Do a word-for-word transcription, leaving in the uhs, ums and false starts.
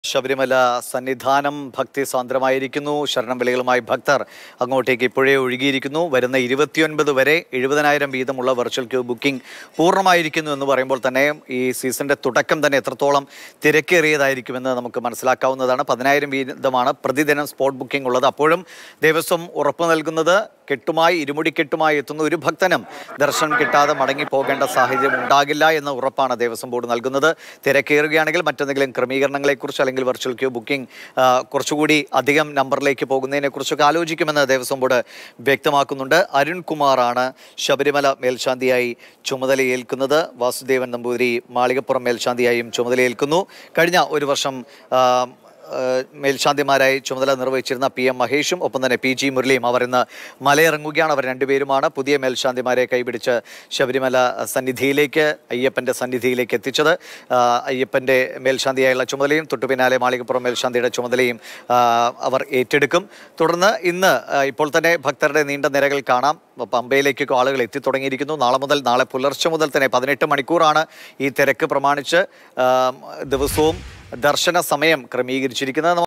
ശബരിമല സന്നിധാനം ഭക്തി സാന്ദ്രമായിരിക്കുന്നു. ശരണം വിളികളുമായി ഭക്തർ അങ്ങോട്ടേക്ക് ഇപ്പോഴേ ഒഴുകിയിരിക്കുന്നു. വരുന്ന ഇരുപത്തിയൊൻപത് വരെ എഴുപതിനായിരം വീതമുള്ള വെർച്വൽ ക്യൂ ബുക്കിംഗ് പൂർണ്ണമായിരിക്കുന്നു എന്ന് പറയുമ്പോൾ തന്നെ ഈ സീസണിൻ്റെ തുടക്കം തന്നെ എത്രത്തോളം തിരക്കേറിയതായിരിക്കുമെന്ന് നമുക്ക് മനസ്സിലാക്കാവുന്നതാണ്. പതിനായിരം വീതമാണ് പ്രതിദിനം സ്പോട്ട് ബുക്കിംഗ് ഉള്ളത്. അപ്പോഴും ദേവസ്വം ഉറപ്പ് നൽകുന്നത് കെട്ടുമായി ഇരുമുടിക്കെട്ടുമായി എത്തുന്ന ഒരു ഭക്തനും ദർശനം കിട്ടാതെ മടങ്ങി പോകേണ്ട സാഹചര്യം ഉണ്ടാകില്ല എന്ന ഉറപ്പാണ് ദേവസ്വം ബോർഡ് നൽകുന്നത്. തിരക്കേറുകയാണെങ്കിൽ മറ്റെന്തെങ്കിലും ക്രമീകരണങ്ങളെക്കുറിച്ച് അല്ലെങ്കിൽ വെർച്വൽ ക്യൂ ബുക്കിംഗ് കുറച്ചുകൂടി അധികം നമ്പറിലേക്ക് പോകുന്നതിനെക്കുറിച്ചൊക്കെ ആലോചിക്കുമെന്ന് ദേവസ്വം ബോർഡ് വ്യക്തമാക്കുന്നുണ്ട്. അരുൺകുമാറാണ് ശബരിമല മേൽശാന്തിയായി ചുമതലയേൽക്കുന്നത്. വാസുദേവൻ നമ്പൂതിരി മാളികപ്പുറം മേൽശാന്തിയായും ചുമതലയേൽക്കുന്നു. കഴിഞ്ഞ ഒരു വർഷം മേൽശാന്തിമാരായി ചുമതല നിർവഹിച്ചിരുന്ന പി എം മഹേഷും ഒപ്പം തന്നെ പി ജി മുരളിയും അവർ ഇന്ന് മലയിറങ്ങുകയാണ്. അവർ രണ്ടുപേരുമാണ് പുതിയ മേൽശാന്തിമാരെ കൈപിടിച്ച് ശബരിമല സന്നിധിയിലേക്ക് അയ്യപ്പൻ്റെ സന്നിധിയിലേക്ക് എത്തിച്ചത്. അയ്യപ്പൻ്റെ മേൽശാന്തിയായുള്ള ചുമതലയും തൊട്ടു പിന്നാലെ മാളികപ്പുറം മേൽശാന്തിയുടെ ചുമതലയും അവർ ഏറ്റെടുക്കും. തുടർന്ന് ഇന്ന് ഇപ്പോൾ തന്നെ ഭക്തരുടെ നീണ്ട നിരകൾ കാണാം. പമ്പയിലേക്കൊക്കെ ആളുകൾ എത്തിത്തുടങ്ങിയിരിക്കുന്നു. നാളെ മുതൽ നാളെ പുലർച്ചെ മുതൽ തന്നെ പതിനെട്ട് മണിക്കൂറാണ് ഈ തിരക്ക് പ്രമാണിച്ച് ദിവസവും ദർശന സമയം ക്രമീകരിച്ചിരിക്കുന്നത്.